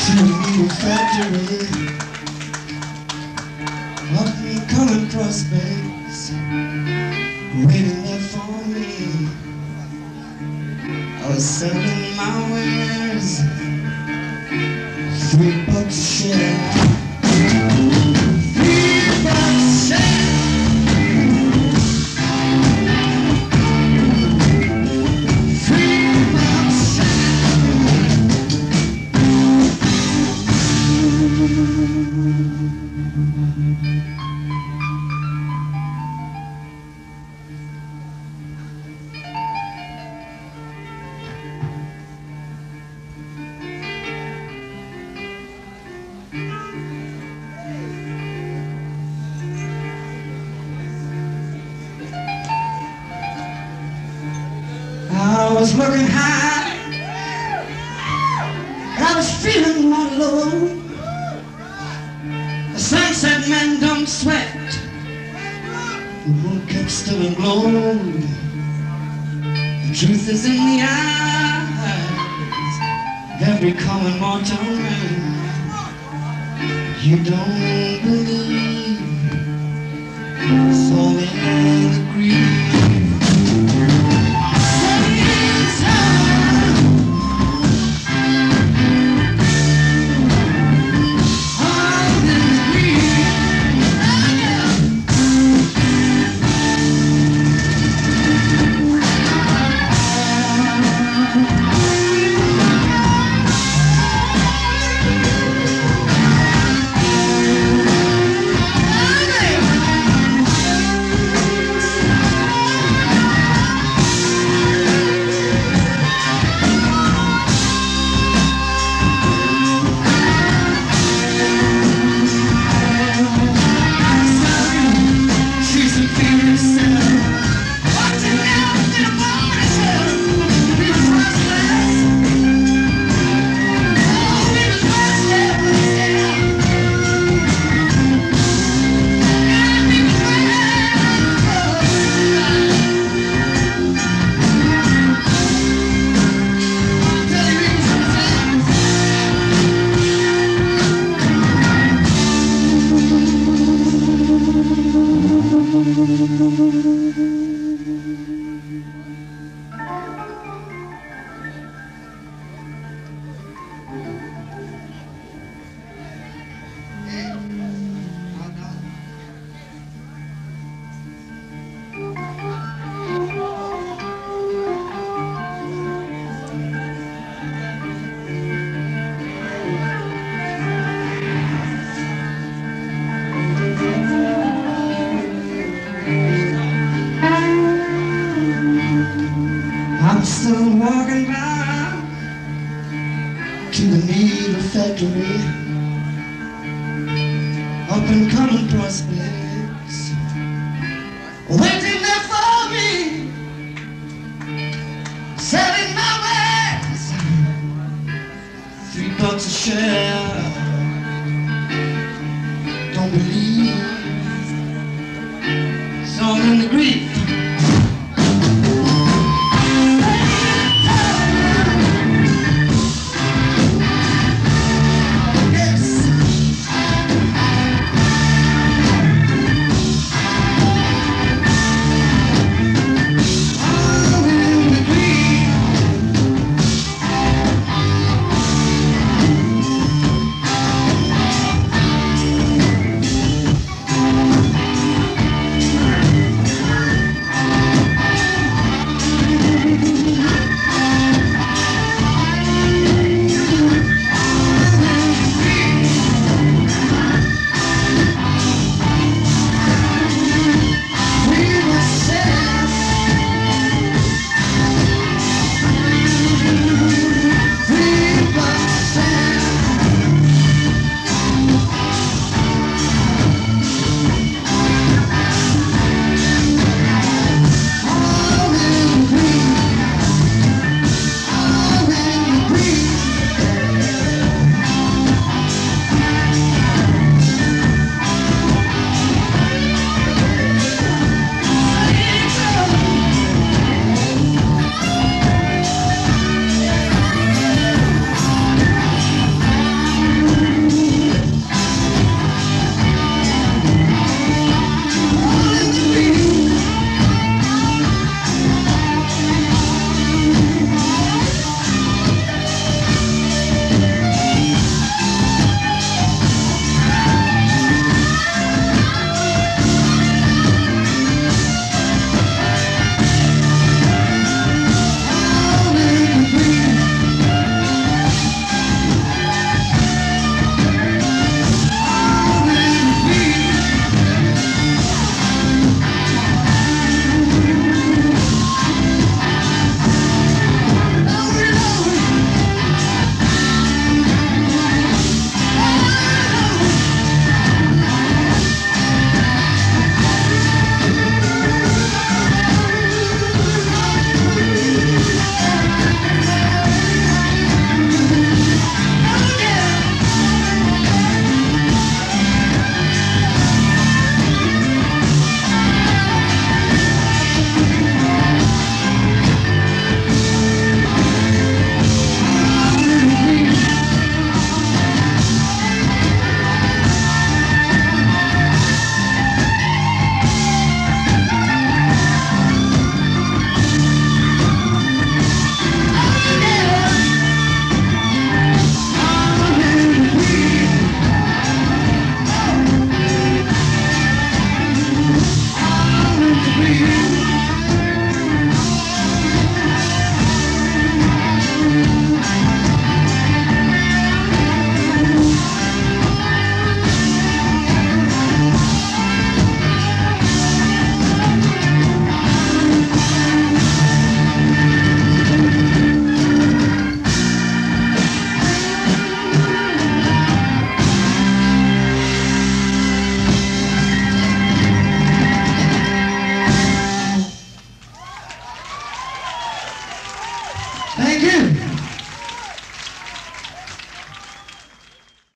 to the needle factory, up and coming prospects waiting there for me. I was selling my wares, $3 a share. $3 a share. I was working high, and I was feeling all low. The sunset man don't sweat, the moon kept still and glowed. The truth is in the eyes of every common mortal man. You don't believe, so they agree. I'm still walking back to the needle factory, up and coming prospects waiting there for me, selling my wares, $3 a share. Don't believe, it's all in the grief.